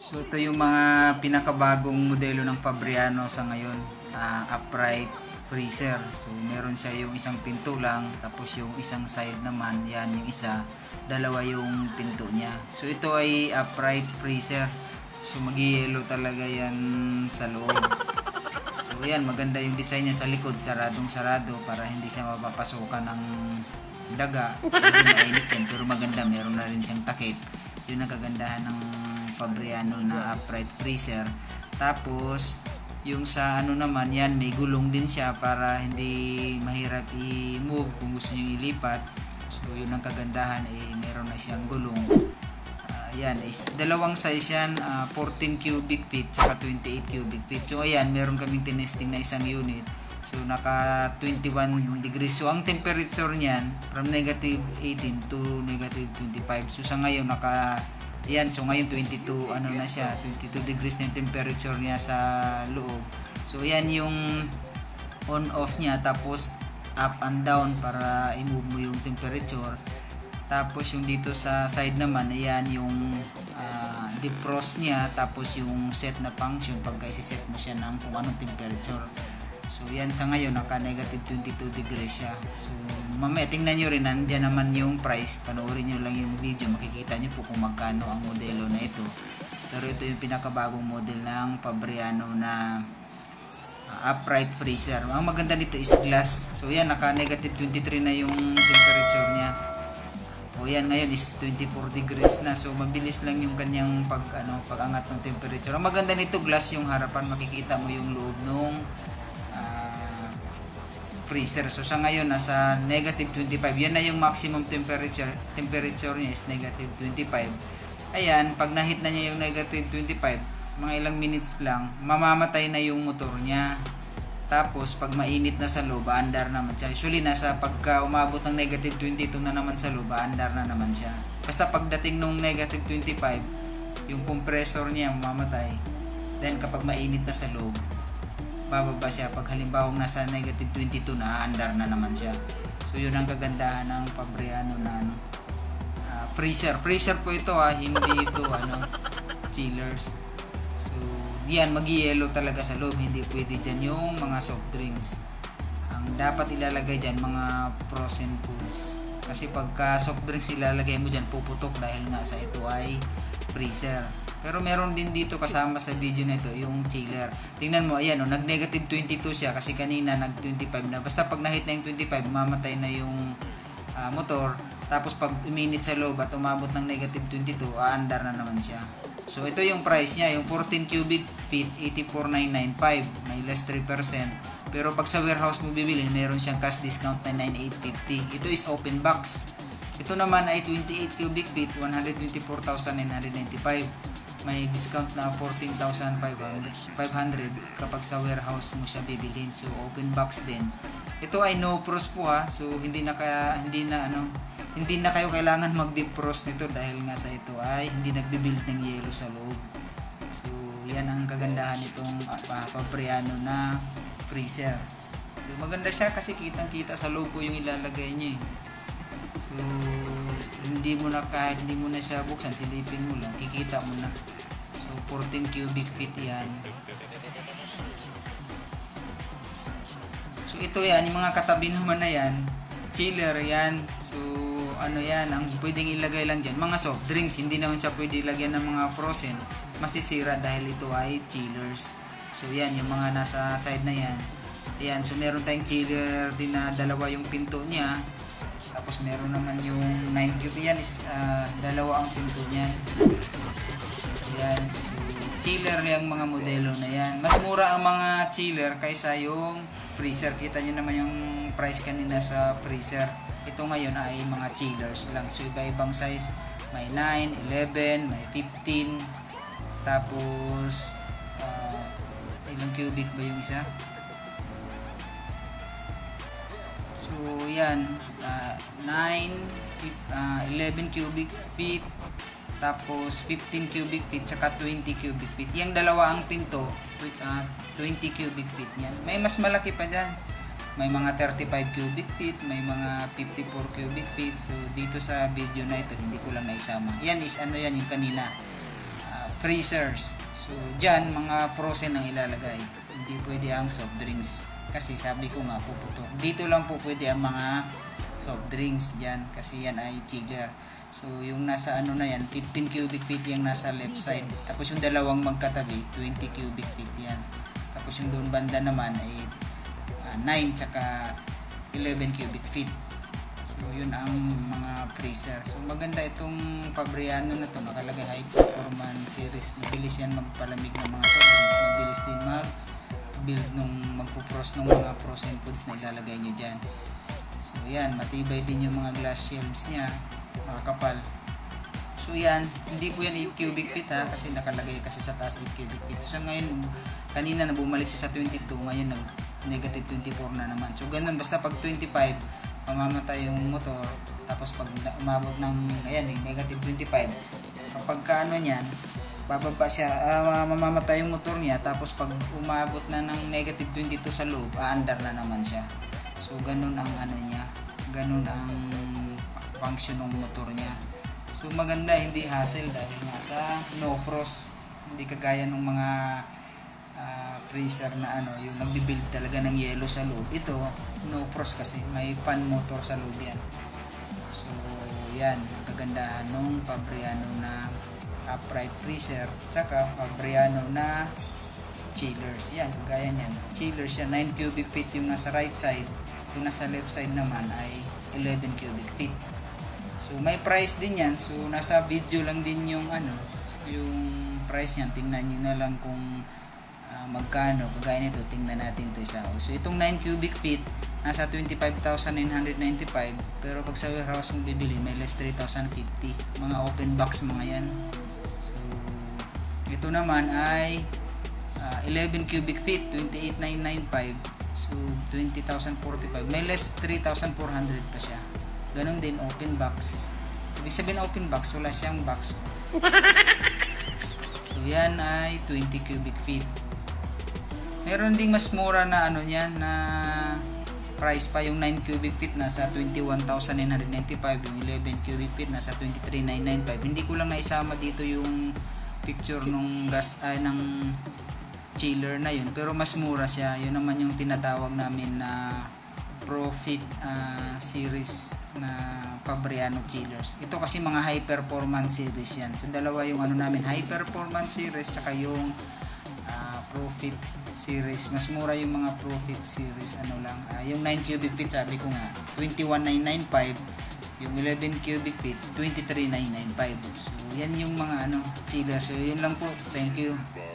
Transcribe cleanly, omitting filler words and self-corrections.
So ito yung mga pinakabagong modelo ng Fabriano sa ngayon, upright freezer. So meron siya yung isang pinto lang, tapos yung isang side naman, yan yung isa, dalawa yung pinto niya. So ito ay upright freezer. So mag-yellow talaga yan sa loob. So yan, maganda yung design niya sa likod, saradong sarado para hindi siya mapapasukan ng daga. Hindi mainit yan, pero maganda, meron na rin siyang takip. Yun ang kagandahan ng Fabriano na upright freezer. Tapos yung sa ano naman, yan may gulong din siya para hindi mahirap i-move kung gusto niyo ilipat. So yun ang kagandahan, meron na siyang gulong. Yan is dalawang size yan, 14 cubic feet tsaka 28 cubic feet. So ayan, meron kaming tinesting na isang unit. So naka 21 degrees. So ang temperature niyan from negative 18 to negative 25. So sa ngayon ayan, so ngayon 22 ano na siya, 22 degrees na yung temperature niya sa loob. So ayan yung on off niya, tapos up and down para i-move mo yung temperature. Tapos yung dito sa side naman, ayan yung defrost niya, tapos yung set na function pagka isi-set mo siya ng kung anong temperature. So yan, sa ngayon naka negative 22 degrees siya. So mamaya tingnan nyo rin, nandyan naman yung price, panoorin nyo lang yung video, makikita nyo po kung magkano ang modelo na ito. Pero ito yung pinakabagong model ng Fabriano na upright freezer. Ang maganda nito is glass. So yan, naka negative 23 na yung temperature niya. O yan, ngayon is 24 degrees na. So mabilis lang yung kanyang pag-angat ng temperature. Ang maganda nito, glass yung harapan, makikita mo yung loob nung freezer. So sa ngayon nasa negative 25. Yan na yung maximum temperature niya is negative 25. Ayan, pag nahit na niya yung negative 25, mga ilang minutes lang, mamamatay na yung motor niya. Tapos pag mainit na sa loob, aandar naman siya. Usually nasa pagka umabot ng negative 22 na naman sa loob, aandar na naman siya. Basta pagdating nung negative 25, yung compressor niya mamamatay. Then kapag mainit na sa loob, bababa siya. Pag halimbawang nasa negative 22 na, aandar na naman siya. So yun ang kagandahan ng Fabriano na freezer. Freezer po ito, hindi ito chillers. So yan, mag-yellow talaga sa loob. Hindi pwede dyan yung mga soft drinks. Ang dapat ilalagay dyan, mga frozen foods. Kasi pagka soft drinks ilalagay mo dyan, puputok dahil nga sa ito ay freezer. Pero meron din dito kasama sa video na ito yung chiller. Tingnan mo, ayan, nag negative 22 siya kasi kanina nag 25 na. Basta pag nahit na yung 25, mamatay na yung motor. Tapos pag uminit sa loob at umabot ng negative 22, aandar na naman siya. So ito yung price niya, yung 14 cubic feet, 84,995, may less 3%. Pero pag sa warehouse mo bibili, meron siyang cash discount na 9,850. Ito is open box. Ito naman ay 28 cubic feet, 124,995. May discount na 14,500 kapag sa warehouse mo siya bibilhin. So open box din. Ito ay no frost po So hindi na kayo kailangan mag-defrost nito dahil nga sa ito ay hindi nagbi-build ng yelo sa loob. So yan ang kagandahan nitong Fabriano na freezer. So maganda siya kasi kitang-kita sa loob po yung ilalagay niya. So kahit hindi mo na siya buksan, silipin mo lang, kikita mo na. So 14 cubic feet yan. So ito yan, yung mga katabi naman na yan, chiller yan. So yan, ang pwedeng ilagay lang dyan, mga soft drinks. Hindi naman siya pwede ilagyan ng mga frozen, masisira dahil ito ay chillers. So yan, yung mga nasa side na yan. Ayan, so meron tayong chiller din na dalawa yung pinto niya. Tapos meron naman yung 9 cubic, yan is dalawa ang pinto niyan. Ayan, so chiller yung mga modelo na yan. Mas mura ang mga chiller kaysa yung freezer. Kita nyo naman yung price kanina sa freezer. Ito ngayon ay mga chillers lang. So iba-ibang size, may 9, 11, may 15. Tapos ilang cubic ba yung isa? So yan, 9, 11 cubic feet, tapos 15 cubic feet, saka 20 cubic feet. Yung dalawa ang pinto, 20 cubic feet yan. May mas malaki pa dyan. May mga 35 cubic feet, may mga 54 cubic feet. So dito sa video na ito, hindi ko lang naisama. Yan is yan yung kanina. freezers. So dyan mga frozen ang ilalagay, hindi pwede ang soft drinks kasi sabi ko nga puputok. Dito lang po pwede ang mga soft drinks dyan kasi yan ay chiller. So yung nasa ano na yan, 15 cubic feet yung nasa left side, tapos yung dalawang magkatabi 20 cubic feet yan, tapos yung doon banda naman ay 9 tsaka 11 cubic feet. So yun ang mga freezer. So maganda itong Fabriano na to, nakalagay high performance series. Mabilis yan magpalamig ng mga soft drinks, mabilis din mag build nung magpo-frost ng mga frozen foods na ilalagay nyo dyan. So yan, matibay din yung mga glass shelves nya, makakapal. So yan, hindi po yan 8 cubic feet ha, kasi nakalagay kasi sa taas 8 cubic feet. So ngayon, kanina na bumalik siya sa 22, ngayon nag negative 24 na naman. So ganun, basta pag 25 mamamatay yung motor, tapos pag umabot ng ayan, negative 25, kapag kaano niyan, bababa siya, mamamatay yung motor niya, tapos pag umabot na ng negative 22 sa loob, aandar na naman siya. So ganun ang ano niya, ganun ang function ng motor niya. So maganda, hindi hassle dahil nasa no frost, hindi kagaya ng mga freezer na ano, yung nagbi-build talaga ng yelo sa loob. Ito no frost kasi may fan motor sa loob yan. So yan ang kagandahan ng Fabriano na upright freezer tsaka Fabriano na chillers. Yan, kagaya niyan, chillers yan, 9 cubic feet yung nasa right side, yung nasa left side naman ay 11 cubic feet. So may price din yan. So nasa video lang din yung ano, yung price niyan. Tingnan niyo na lang kung magkano. Kagaya nito, tingnan natin to isa. So itong 9 cubic feet nasa 25,995, pero pag sa warehouse mong bibili may less 3,050. Mga open box mga yan. So ito naman ay 11 cubic feet, 28,995. So 20,045, may less 3,400 pa siya. Ganon din open box. Ibig sabihin open box, wala siyang box. So yan ay 20 cubic feet. Meron ding mas mura na ano niyan na price pa, yung 9 cubic feet nasa 21,995, yung 11 cubic feet nasa 23,995. Hindi ko lang naisama dito yung picture nung gas ng chiller na yun, pero mas mura siya. Yun naman yung tinatawag namin na Profit series na Fabriano chillers. Ito kasi mga high performance series yan. So dalawa yung ano namin, high performance series saka yung Profit series. Mas mura yung mga Profit series, ano lang, yung 9 cubic feet sabi ko nga 21,995, yung 11 cubic feet 23,995. So yan yung mga ano chillers. So yun lang po, thank you.